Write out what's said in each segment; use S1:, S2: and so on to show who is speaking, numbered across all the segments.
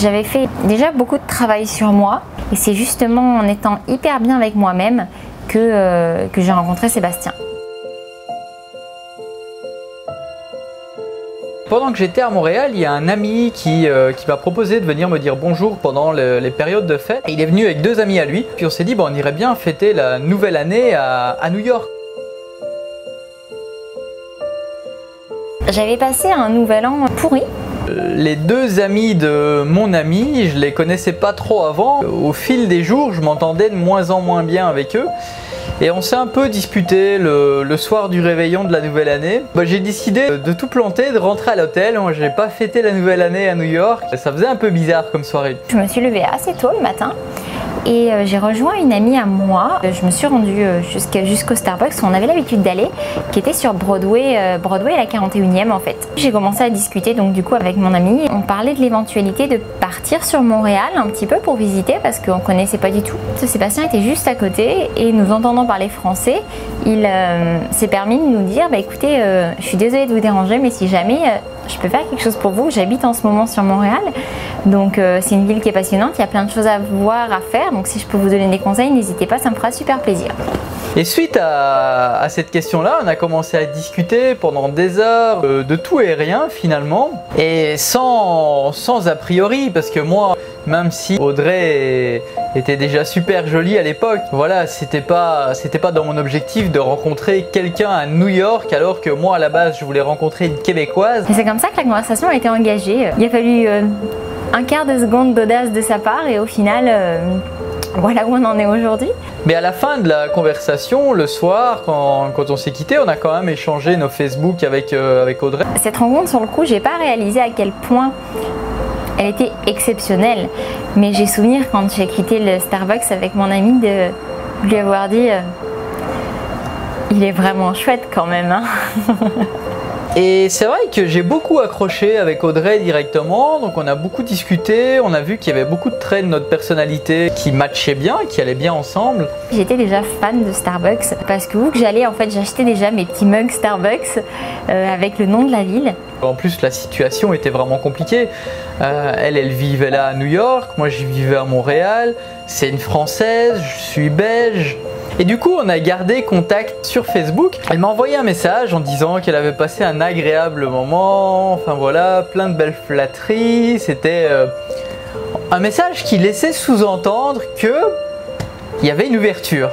S1: J'avais fait déjà beaucoup de travail sur moi et c'est justement en étant hyper bien avec moi-même que j'ai rencontré Sébastien.
S2: Pendant que j'étais à Montréal, il y a un ami qui m'a proposé de venir me dire bonjour pendant les périodes de fête. Et il est venu avec 2 amis à lui, puis on s'est dit bon, on irait bien fêter la nouvelle année à New York.
S1: J'avais passé un nouvel an pourri.
S2: Les 2 amis de mon ami, je les connaissais pas trop avant. Au fil des jours, je m'entendais de moins en moins bien avec eux. Et on s'est un peu disputé le soir du réveillon de la nouvelle année. J'ai décidé de tout planter, de rentrer à l'hôtel. Moi, j'ai pas fêté la nouvelle année à New York. Ça faisait un peu bizarre comme soirée.
S1: Je me suis levée assez tôt le matin et j'ai rejoint une amie à moi. Je me suis rendue jusqu'au Starbucks où on avait l'habitude d'aller, qui était sur Broadway, Broadway la 41e en fait. J'ai commencé à discuter donc du coup avec mon amie. On parlait de l'éventualité de partir sur Montréal un petit peu pour visiter parce qu'on connaissait pas du tout. Sébastien était juste à côté et nous entendant parler français, il s'est permis de nous dire écoutez, je suis désolée de vous déranger mais si jamais je peux faire quelque chose pour vous, j'habite en ce moment sur Montréal, donc c'est une ville qui est passionnante, il y a plein de choses à voir, à faire, donc si je peux vous donner des conseils, n'hésitez pas, ça me fera super plaisir.
S2: Et suite à cette question-là, on a commencé à discuter pendant des heures de tout et rien finalement, et sans a priori, parce que moi, même si Audrey était déjà super jolie à l'époque, voilà, c'était pas dans mon objectif de rencontrer quelqu'un à New York, alors que moi à la base je voulais rencontrer une Québécoise.
S1: Et c'est comme ça que la conversation a été engagée. Il a fallu un quart de seconde d'audace de sa part et au final, voilà où on en est aujourd'hui.
S2: Mais à la fin de la conversation, le soir, quand on s'est quitté, on a quand même échangé nos Facebook avec Audrey.
S1: Cette rencontre, sur le coup, j'ai pas réalisé à quel point elle était exceptionnelle. Mais j'ai souvenir quand j'ai quitté le Starbucks avec mon ami de lui avoir dit il est vraiment chouette quand même. Hein.
S2: Et c'est vrai que j'ai beaucoup accroché avec Audrey directement, donc on a beaucoup discuté, on a vu qu'il y avait beaucoup de traits de notre personnalité qui matchaient bien, qui allaient bien ensemble. J'étais déjà fan de Starbucks parce que où que j'allais, en fait, j'achetais déjà mes petits mugs Starbucks avec le nom de la ville. En plus, la situation était vraiment compliquée. Elle vivait là à New York, moi j'y vivais à Montréal, c'est une Française, je suis belge. Et du coup, on a gardé contact sur Facebook. Elle m'a envoyé un message en disant qu'elle avait passé un agréable moment. Enfin voilà, plein de belles flatteries. C'était un message qui laissait sous-entendre qu'il y avait une ouverture.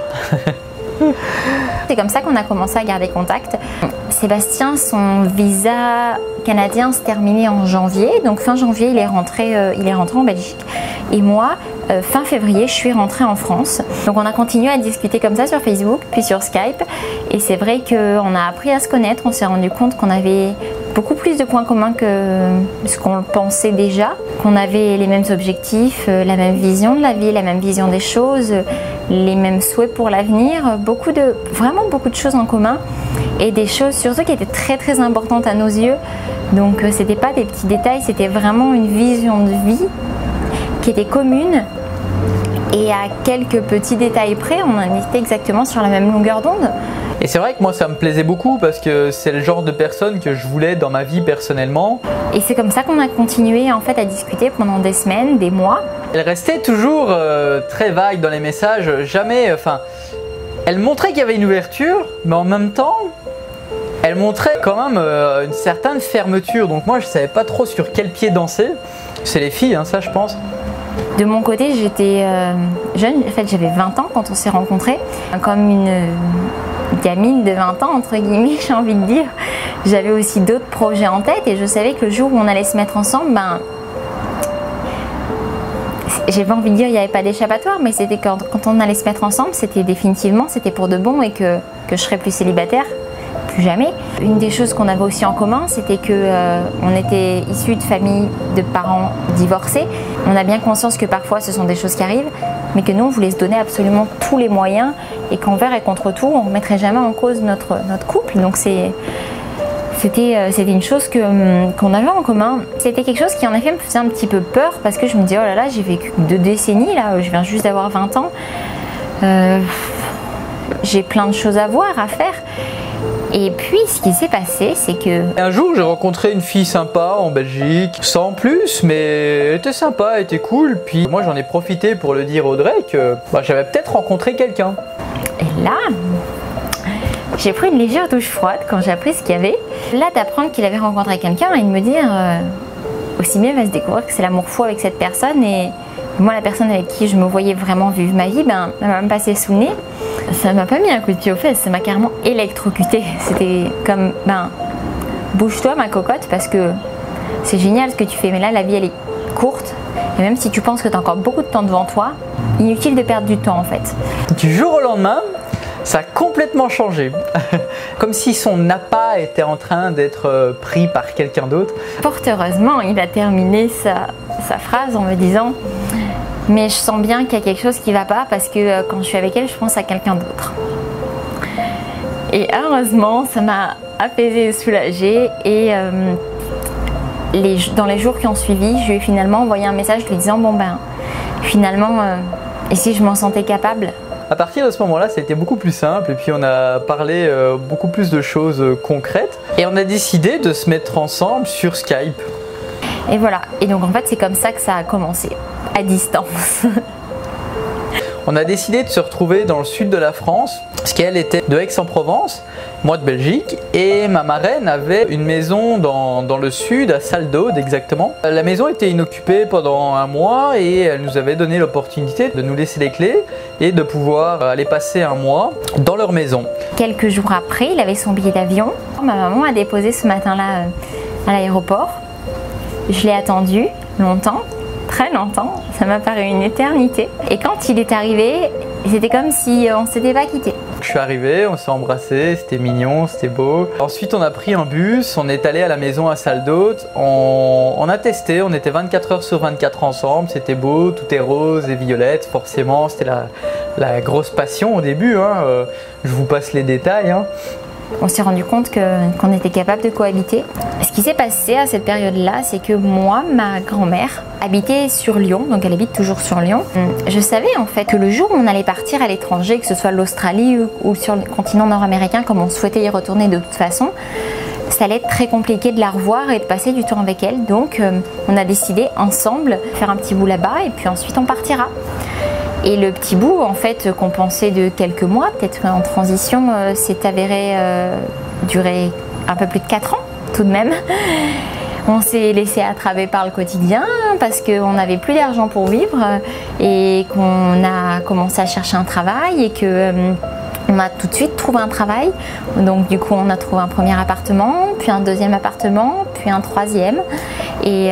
S2: C'est comme ça qu'on a commencé à garder contact. Sébastien, son visa canadien se terminait en janvier. Donc fin janvier, il est rentré en Belgique. Et moi, fin février, je suis rentrée en France. Donc on a continué à discuter comme ça sur Facebook, puis sur Skype. Et c'est vrai qu'on a appris à se connaître. On s'est rendu compte qu'on avait beaucoup plus de points communs que ce qu'on pensait déjà. Qu'on avait les mêmes objectifs, la même vision de la vie, la même vision des choses, les mêmes souhaits pour l'avenir. Vraiment beaucoup de choses en commun. Et des choses surtout qui étaient très très importantes à nos yeux. Donc c'était pas des petits détails, c'était vraiment une vision de vie qui était commune. Et à quelques petits détails près, on en était exactement sur la même longueur d'onde. Et c'est vrai que moi ça me plaisait beaucoup parce que c'est le genre de personne que je voulais dans ma vie personnellement. Et c'est comme ça qu'on a continué en fait à discuter pendant des semaines, des mois. Elle restait toujours très vague dans les messages, jamais, enfin, elle montrait qu'il y avait une ouverture, mais en même temps, elle montrait quand même une certaine fermeture. Donc moi je savais pas trop sur quel pied danser. C'est les filles, hein, ça je pense. De mon côté, j'étais jeune, en fait j'avais 20 ans quand on s'est rencontrés. Comme une gamine de 20 ans, entre guillemets, j'ai envie de dire. J'avais aussi d'autres projets en tête et je savais que le jour où on allait se mettre ensemble, j'ai pas envie de dire il n'y avait pas d'échappatoire, mais c'était quand on allait se mettre ensemble, c'était définitivement, c'était pour de bon et que je serais plus célibataire. Plus jamais. Une des choses qu'on avait aussi en commun, c'était que on était issus de familles de parents divorcés. On a bien conscience que parfois ce sont des choses qui arrivent, mais que nous on voulait se donner absolument tous les moyens et qu'envers et contre tout, on ne remettrait jamais en cause notre couple. Donc c'était une chose qu'on avait en commun. C'était quelque chose qui en effet me faisait un petit peu peur parce que je me disais oh là là, j'ai vécu 2 décennies là, je viens juste d'avoir 20 ans. J'ai plein de choses à voir, à faire.
S1: Et puis ce qui s'est passé, c'est que...
S2: Un jour j'ai rencontré une fille sympa en Belgique, sans plus, mais elle était sympa, elle était cool. Puis moi j'en ai profité pour le dire à Audrey que j'avais peut-être rencontré quelqu'un.
S1: Et là, j'ai pris une légère douche froide quand j'ai appris ce qu'il y avait. Là, d'apprendre qu'il avait rencontré quelqu'un et de me dire aussi bien va se découvrir que c'est l'amour fou avec cette personne. Et moi, la personne avec qui je me voyais vraiment vivre ma vie, elle m'a même passé sous le nez. Ça m'a pas mis un coup de pied aux fesses, ça m'a carrément électrocutée. C'était comme, bouge-toi ma cocotte parce que c'est génial ce que tu fais. Mais là, la vie, elle est courte. Et même si tu penses que tu as encore beaucoup de temps devant toi, inutile de perdre du temps en fait.
S2: Du jour au lendemain, ça a complètement changé. Comme si son appât était en train d'être pris par quelqu'un d'autre.
S1: Fort heureusement, il a terminé sa phrase en me disant « Mais je sens bien qu'il y a quelque chose qui ne va pas parce que quand je suis avec elle, je pense à quelqu'un d'autre. » Et heureusement, ça m'a apaisée et soulagée. Et dans les jours qui ont suivi, je lui ai finalement envoyé un message lui disant « Bon finalement, et si je m'en sentais capable ?»
S2: À partir de ce moment-là, ça a été beaucoup plus simple et puis on a parlé beaucoup plus de choses concrètes et on a décidé de se mettre ensemble sur Skype.
S1: Et voilà, et donc en fait c'est comme ça que ça a commencé, à distance.
S2: On a décidé de se retrouver dans le sud de la France, parce qu'elle était de Aix-en-Provence, moi de Belgique, et ma marraine avait une maison dans le sud, à Salles-d'Aude exactement. La maison était inoccupée pendant un mois et elle nous avait donné l'opportunité de nous laisser les clés et de pouvoir aller passer un mois dans leur maison.
S1: Quelques jours après, il avait son billet d'avion. Ma maman a déposé ce matin-là à l'aéroport. Je l'ai attendu longtemps. Très longtemps, ça m'a paru une éternité. Et quand il est arrivé, c'était comme si on s'était pas quitté.
S2: Je suis arrivé, on s'est embrassé, c'était mignon, c'était beau. Ensuite on a pris un bus, on est allé à la maison à Salles-d'Aude, on a testé, on était 24 heures sur 24 ensemble, c'était beau, tout est rose et violette, forcément c'était la grosse passion au début, je vous passe les détails.
S1: On s'est rendu compte qu'on était capable de cohabiter. Ce qui s'est passé à cette période-là, c'est que moi, ma grand-mère habitait sur Lyon, donc elle habite toujours sur Lyon. Je savais en fait que le jour où on allait partir à l'étranger, que ce soit l'Australie ou sur le continent nord-américain, comme on souhaitait y retourner de toute façon, ça allait être très compliqué de la revoir et de passer du temps avec elle. Donc on a décidé ensemble de faire un petit bout là-bas et puis ensuite on partira. Et le petit bout, en fait, qu'on pensait de quelques mois, peut-être en transition, s'est avéré durer un peu plus de 4 ans, tout de même. On s'est laissé attraper par le quotidien parce qu'on n'avait plus d'argent pour vivre et qu'on a commencé à chercher un travail et qu'on a tout de suite trouvé un travail. Donc du coup, on a trouvé un premier appartement, puis un deuxième appartement, puis un troisième. Et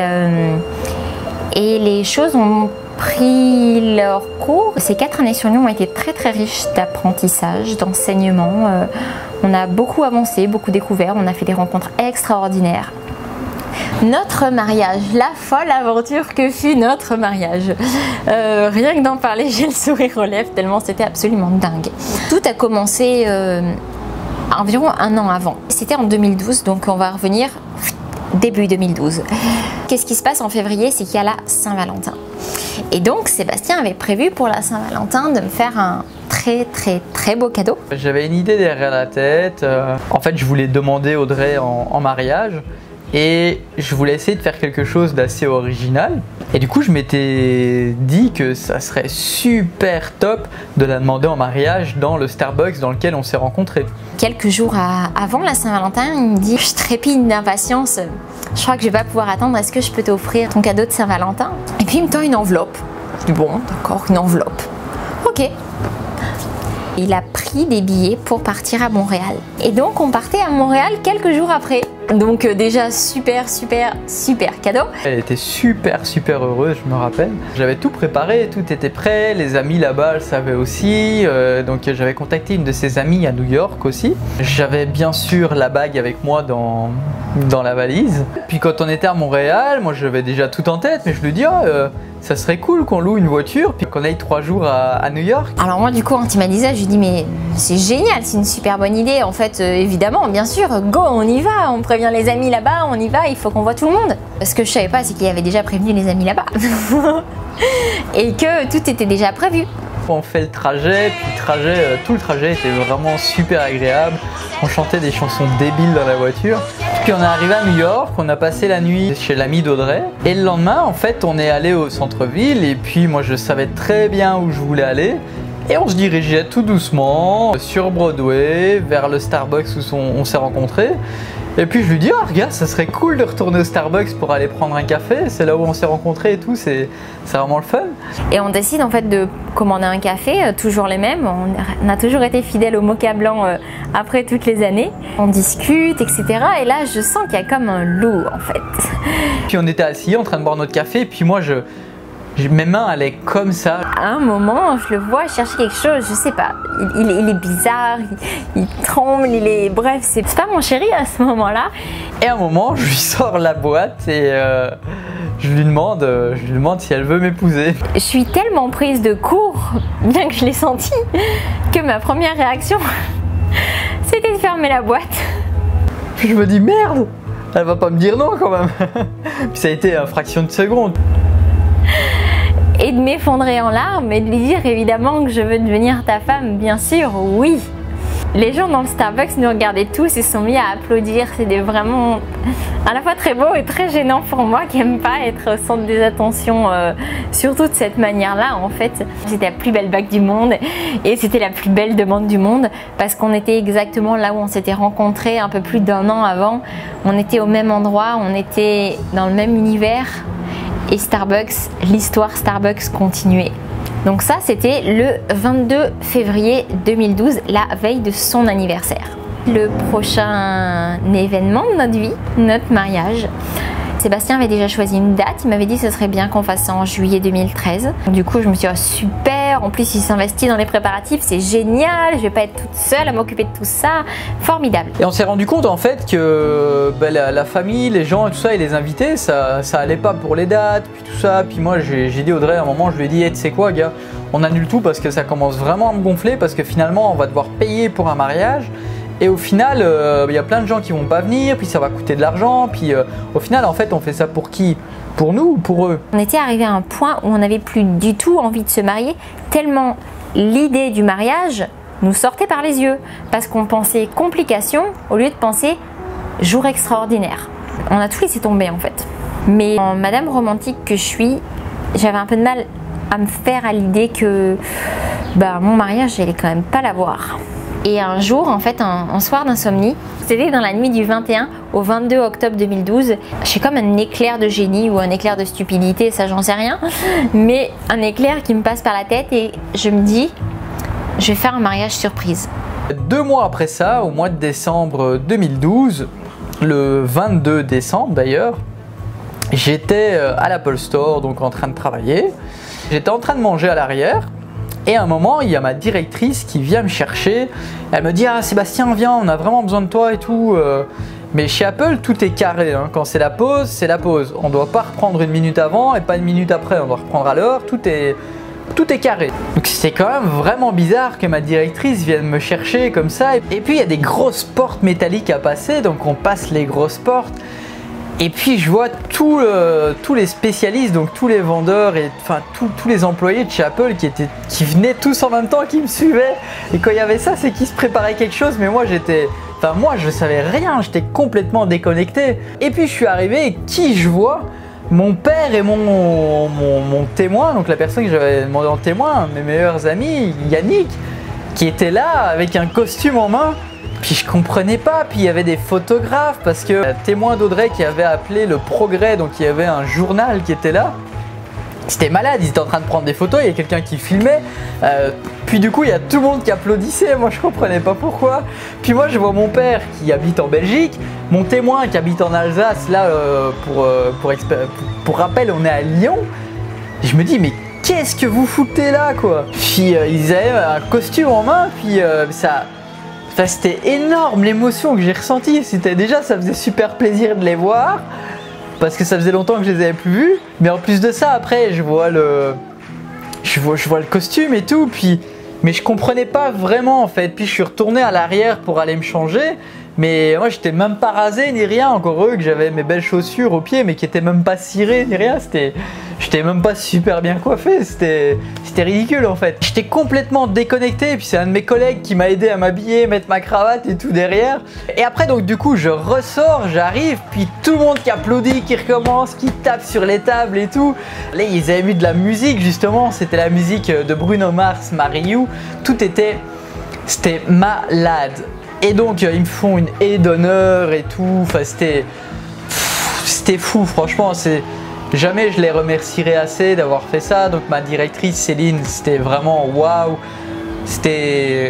S1: les choses ont pris leur cours. Ces 4 années sur Lyon ont été très très riches d'apprentissage, d'enseignement. On a beaucoup avancé, beaucoup découvert, on a fait des rencontres extraordinaires. Notre mariage, la folle aventure que fut notre mariage. Rien que d'en parler, j'ai le sourire aux lèvres tellement c'était absolument dingue. Tout a commencé environ 1 an avant. C'était en 2012, donc on va revenir début 2012. Qu'est-ce qui se passe en février? C'est qu'il y a la Saint-Valentin. Et donc Sébastien avait prévu pour la Saint-Valentin de me faire un très très très beau cadeau.
S2: J'avais une idée derrière la tête. En fait, je voulais demander Audrey en mariage et je voulais essayer de faire quelque chose d'assez original. Et du coup, je m'étais dit que ça serait super top de la demander en mariage dans le Starbucks dans lequel on s'est rencontrés.
S1: Quelques jours avant la Saint-Valentin, il me dit « Je trépigne d'impatience, je crois que je vais pas pouvoir attendre, est-ce que je peux t'offrir ton cadeau de Saint-Valentin ?» Et puis il me tend une enveloppe. Je dis « Bon, d'accord, une enveloppe. Ok. » Il a pris des billets pour partir à Montréal. Et donc on partait à Montréal quelques jours après. Donc déjà super super super cadeau.
S2: Elle était super heureuse, je me rappelle. J'avais tout préparé, tout était prêt, les amis là-bas le savaient aussi. Donc j'avais contacté une de ses amies à New York aussi. J'avais bien sûr la bague avec moi dans la valise. Puis quand on était à Montréal, moi j'avais déjà tout en tête, mais je lui dis ça serait cool qu'on loue une voiture puis qu'on aille 3 jours à New York.
S1: Alors moi du coup quand il m'a dit ça, je lui dis mais c'est génial, c'est une super bonne idée. En fait évidemment, bien sûr, go, on y va, on prévient les amis là-bas, on y va, il faut qu'on voit tout le monde. Ce que je savais pas, c'est qu'il avait déjà prévenu les amis là-bas et que tout était déjà prévu.
S2: On fait le trajet, puis tout le trajet était vraiment super agréable. On chantait des chansons débiles dans la voiture. Puis on est arrivé à New York, on a passé la nuit chez l'ami d'Audrey. Et le lendemain, en fait, on est allé au centre-ville et puis moi je savais très bien où je voulais aller. Et on se dirigeait tout doucement sur Broadway, vers le Starbucks où on s'est rencontrés. Et puis je lui dis, ah regarde, ça serait cool de retourner au Starbucks pour aller prendre un café. C'est là où on s'est rencontrés et tout, c'est vraiment le fun.
S1: Et on décide en fait de commander un café, toujours les mêmes. On a toujours été fidèles au mocha blanc après toutes les années. On discute, etc. Et là, je sens qu'il y a comme un loup en fait.
S2: Puis on était assis en train de boire notre café, et puis moi mes mains allaient comme ça.
S1: À un moment, je le vois chercher quelque chose, je sais pas. Il est bizarre, il tremble, bref, c'est pas mon chéri à ce moment-là.
S2: Et à un moment, je lui sors la boîte et je lui demande si elle veut m'épouser.
S1: Je suis tellement prise de court, bien que je l'ai senti, que ma première réaction, c'était de fermer la boîte.
S2: Puis je me dis merde, elle va pas me dire non quand même. Puis ça a été une fraction de seconde.
S1: Et de m'effondrer en larmes et de lui dire évidemment que je veux devenir ta femme, bien sûr, oui. Les gens dans le Starbucks nous regardaient tous et se sont mis à applaudir. C'était vraiment à la fois très beau et très gênant pour moi qui n'aime pas être au centre des attentions, surtout de cette manière-là en fait. C'était la plus belle bague du monde et c'était la plus belle demande du monde parce qu'on était exactement là où on s'était rencontrés un peu plus d'1 an avant. On était au même endroit, on était dans le même univers. Et Starbucks, l'histoire Starbucks continuait. Donc ça, c'était le 22 février 2012, la veille de son anniversaire. Le prochain événement de notre vie, notre mariage. Sébastien avait déjà choisi une date, il m'avait dit que ce serait bien qu'on fasse ça en juillet 2013. Du coup, je me suis dit, oh, super, en plus il s'investit dans les préparatifs, c'est génial, je vais pas être toute seule à m'occuper de tout ça, formidable.
S2: Et on s'est rendu compte en fait que la famille, les gens et tout ça et les invités, ça allait pas pour les dates, puis tout ça. Puis moi j'ai dit à Audrey à un moment, je lui ai dit, hey, tu sais quoi gars, on annule tout parce que ça commence vraiment à me gonfler, parce que finalement on va devoir payer pour un mariage. Et au final, y a plein de gens qui vont pas venir, puis ça va coûter de l'argent, puis au final, en fait, on fait ça pour qui? Pour nous ou pour eux?
S1: On était arrivé à un point où on n'avait plus du tout envie de se marier, tellement l'idée du mariage nous sortait par les yeux, parce qu'on pensait complications au lieu de penser jour extraordinaire. On a tout laissé tomber en fait. Mais en madame romantique que je suis, j'avais un peu de mal à me faire à l'idée que mon mariage, j'allais quand même pas l'avoir. Et un jour, en fait, un soir d'insomnie, c'était dans la nuit du 21 au 22 octobre 2012, j'ai comme un éclair de génie ou un éclair de stupidité, ça j'en sais rien, mais un éclair qui me passe par la tête et je me dis, je vais faire un mariage surprise.
S2: 2 mois après ça, au mois de décembre 2012, le 22 décembre d'ailleurs, j'étais à l'Apple Store, donc en train de travailler. J'étais en train de manger à l'arrière. Et à un moment, il y a ma directrice qui vient me chercher. Elle me dit, ah Sébastien, viens, on a vraiment besoin de toi et tout. Mais chez Apple, tout est carré. Hein. Quand c'est la pause, c'est la pause. On ne doit pas reprendre 1 minute avant et pas 1 minute après. On doit reprendre à l'heure. Tout est carré. Donc c'est quand même vraiment bizarre que ma directrice vienne me chercher comme ça. Et puis il y a des grosses portes métalliques à passer. Donc on passe les grosses portes. Et puis je vois tous les spécialistes, donc tous les vendeurs et enfin tous les employés de chez Apple qui venaient tous en même temps, qui me suivaient. Et quand il y avait ça, c'est qu'ils se préparaient quelque chose. Mais moi je savais rien, j'étais complètement déconnecté. Et puis je suis arrivé et qui je vois? Mon père et mon témoin, donc la personne que j'avais demandé en témoin, mes meilleurs amis, Yannick, qui était là avec un costume en main. Puis je comprenais pas, puis il y avait des photographes parce que témoin d'Audrey qui avait appelé Le Progrès, donc il y avait un journal qui était là. C'était malade, ils étaient en train de prendre des photos, il y a quelqu'un qui filmait. Puis du coup il y a tout le monde qui applaudissait, moi je comprenais pas pourquoi. Puis moi je vois mon père qui habite en Belgique, mon témoin qui habite en Alsace, là pour rappel on est à Lyon. Et je me dis mais qu'est-ce que vous foutez là quoi? Puis ils avaient un costume en main, puis Enfin, c'était énorme l'émotion que j'ai ressentie. Ça faisait super plaisir de les voir parce que ça faisait longtemps que je les avais plus vus. Mais en plus de ça, après, je vois le costume et tout. Mais je comprenais pas vraiment en fait. Puis je suis retourné à l'arrière pour aller me changer. Mais moi j'étais même pas rasé ni rien, encore heureux que j'avais mes belles chaussures aux pieds mais qui étaient même pas cirées ni rien. J'étais même pas super bien coiffé, c'était ridicule en fait. J'étais complètement déconnecté et puis c'est un de mes collègues qui m'a aidé à m'habiller, mettre ma cravate et tout derrière. Et après donc du coup je ressors, j'arrive, puis tout le monde qui applaudit, qui recommence, qui tape sur les tables et tout. Là ils avaient mis de la musique justement, c'était la musique de Bruno Mars, Mariou, c'était malade. Et donc ils me font une haie d'honneur et tout, enfin c'était fou franchement, jamais je les remercierai assez d'avoir fait ça. Donc ma directrice Céline, c'était vraiment waouh, c'était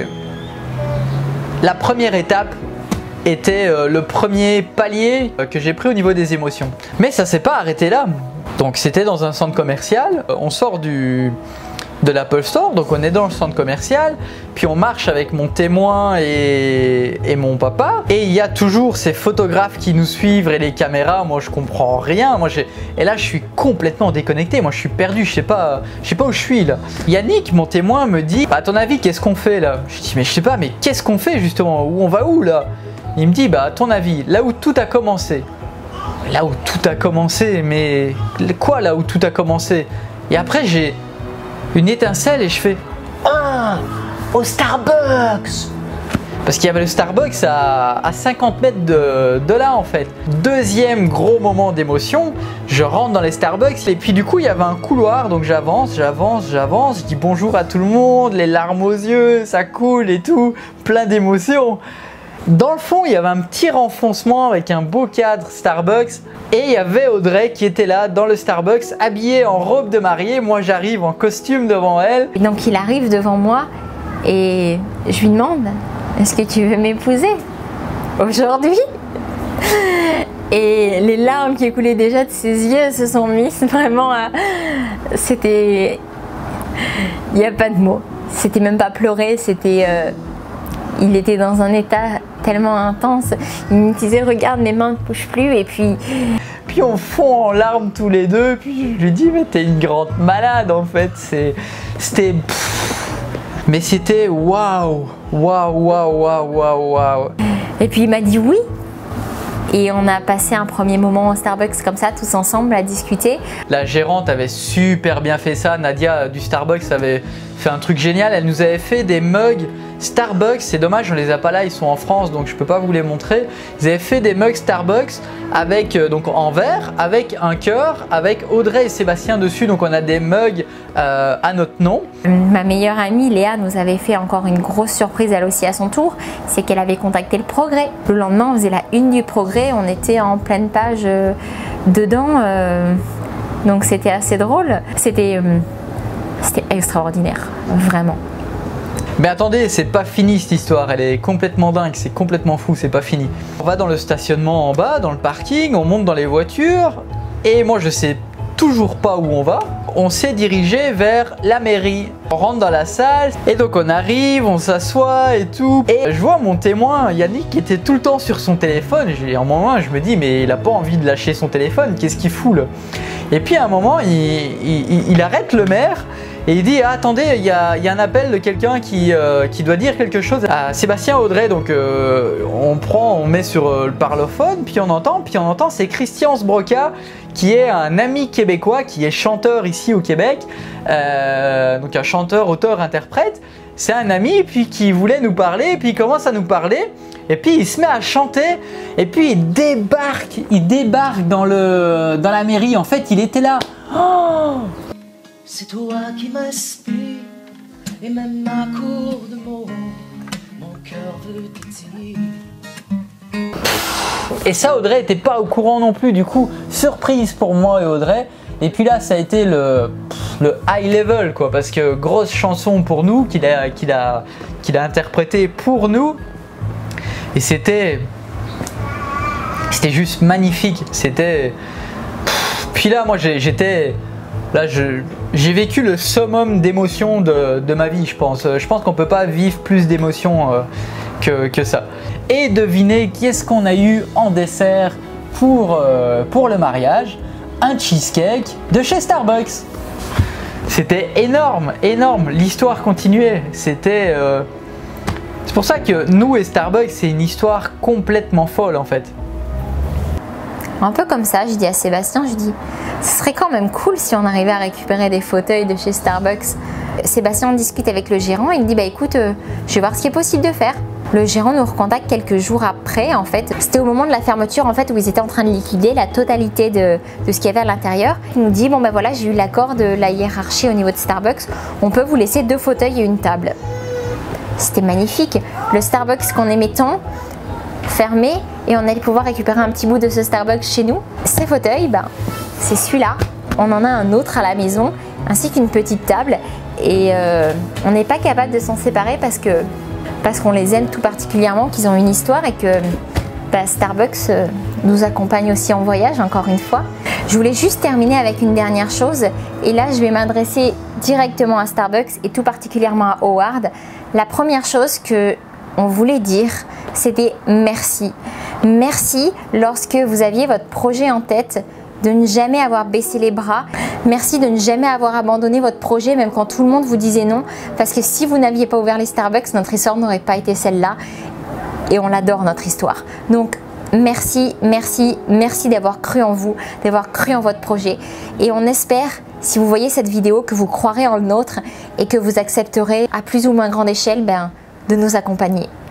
S2: la première étape, était le premier palier que j'ai pris au niveau des émotions. Mais ça s'est pas arrêté là, donc c'était dans un centre commercial, on sort de l'Apple Store, donc on est dans le centre commercial, puis on marche avec mon témoin et mon papa, et il y a toujours ces photographes qui nous suivent et les caméras. Moi je comprends rien, et là je suis complètement déconnecté, moi je suis perdu, je sais pas où je suis là. Yannick, mon témoin, me dit bah, à ton avis qu'est-ce qu'on fait là? Je dis mais je sais pas, mais qu'est-ce qu'on fait justement, où on va où là? Il me dit bah à ton avis, là où tout a commencé. Là où tout a commencé, mais quoi là où tout a commencé? Et après j'ai une étincelle et je fais ah, au Starbucks, parce qu'il y avait le Starbucks à 50 mètres de là en fait. Deuxième gros moment d'émotion, je rentre dans les Starbucks et puis du coup il y avait un couloir, donc j'avance, je dis bonjour à tout le monde, les larmes aux yeux, ça coule et tout, plein d'émotions. Dans le fond, il y avait un petit renfoncement avec un beau cadre Starbucks et il y avait Audrey qui était là dans le Starbucks habillée en robe de mariée. Moi, j'arrive en costume devant elle.
S1: Et donc, il arrive devant moi et je lui demande « Est-ce que tu veux m'épouser aujourd'hui ?» Et les larmes qui coulaient déjà de ses yeux se sont mises vraiment à... C'était... Il n'y a pas de mots. C'était même pas pleurer, c'était... Il était dans un état tellement intense. Il me disait regarde, mes mains ne bougent plus, et puis
S2: on fond en larmes tous les deux. Puis je lui dis mais t'es une grande malade en fait. Mais c'était waouh.
S1: Et puis il m'a dit oui. Et on a passé un premier moment au Starbucks comme ça, tous ensemble à discuter.
S2: La gérante avait super bien fait ça. Nadia du Starbucks avait fait un truc génial. Elle nous avait fait des mugs Starbucks. C'est dommage, on les a pas là, ils sont en France, donc je peux pas vous les montrer. Ils avaient fait des mugs Starbucks avec donc en verre, avec un cœur, avec Audrey et Sébastien dessus. Donc on a des mugs à notre nom.
S1: Ma meilleure amie Léa nous avait fait encore une grosse surprise, elle aussi à son tour, c'est qu'elle avait contacté le Progrès. Le lendemain, on faisait la une du Progrès, on était en pleine page dedans, donc c'était assez drôle. C'était extraordinaire, vraiment.
S2: Mais attendez, c'est pas fini cette histoire, elle est complètement dingue, c'est complètement fou, c'est pas fini. On va dans le stationnement en bas, dans le parking, on monte dans les voitures, et moi je sais toujours pas où on va. On s'est dirigé vers la mairie. On rentre dans la salle, et donc on arrive, on s'assoit et tout. Et je vois mon témoin, Yannick, qui était tout le temps sur son téléphone. En un moment, je me dis, mais il a pas envie de lâcher son téléphone, qu'est-ce qu'il fout là? Et puis à un moment, il arrête le maire. Et il dit ah, attendez, il y a un appel de quelqu'un qui doit dire quelque chose à Sébastien Audrey. Donc on met sur le parlophone, puis on entend c'est Christian Sbroca, qui est un ami québécois, qui est chanteur ici au Québec, donc un chanteur, auteur, interprète. C'est un ami puis qui voulait nous parler, et puis il commence à nous parler, et puis il se met à chanter, et puis il débarque dans la mairie. En fait, il était là. Oh,
S3: c'est toi qui m'inspire, et même à court de mots, mon cœur veut te dire.
S2: Et ça, Audrey n'était pas au courant non plus, du coup, surprise pour moi et Audrey. Et puis là, ça a été le high level, quoi, parce que grosse chanson pour nous, qu'il a interprété pour nous. Et c'était juste magnifique. Puis là, moi, j'ai vécu le summum d'émotions de ma vie, je pense. Je pense qu'on ne peut pas vivre plus d'émotions que ça. Et devinez qu'est-ce qu'on a eu en dessert pour le mariage? Un cheesecake de chez Starbucks. C'était énorme, énorme. L'histoire continuait. C'est pour ça que nous et Starbucks, c'est une histoire complètement folle en fait.
S1: Un peu comme ça, je dis à Sébastien, je dis, ce serait quand même cool si on arrivait à récupérer des fauteuils de chez Starbucks. Sébastien discute avec le gérant et il me dit, bah écoute, je vais voir ce qui est possible de faire. Le gérant nous recontacte quelques jours après, en fait. C'était au moment de la fermeture, en fait, où ils étaient en train de liquider la totalité de ce qu'il y avait à l'intérieur. Il nous dit, bon ben voilà, j'ai eu l'accord de la hiérarchie au niveau de Starbucks, on peut vous laisser 2 fauteuils et une table. C'était magnifique. Le Starbucks qu'on aimait tant, fermé, et on allait pouvoir récupérer un petit bout de ce Starbucks chez nous. Ces fauteuils, ben, c'est celui-là. On en a un autre à la maison, ainsi qu'une petite table. Et on n'est pas capable de s'en séparer parce qu'on les aime tout particulièrement, qu'ils ont une histoire et que Starbucks nous accompagne aussi en voyage, encore une fois. Je voulais juste terminer avec une dernière chose. Et là, je vais m'adresser directement à Starbucks et tout particulièrement à Howard. La première chose qu'on voulait dire, c'était merci. Merci lorsque vous aviez votre projet en tête, de ne jamais avoir baissé les bras. Merci de ne jamais avoir abandonné votre projet, même quand tout le monde vous disait non. Parce que si vous n'aviez pas ouvert les Starbucks, notre histoire n'aurait pas été celle-là. Et on l'adore, notre histoire. Donc, merci, merci, merci d'avoir cru en vous, d'avoir cru en votre projet. Et on espère, si vous voyez cette vidéo, que vous croirez en le nôtre et que vous accepterez à plus ou moins grande échelle de nous accompagner.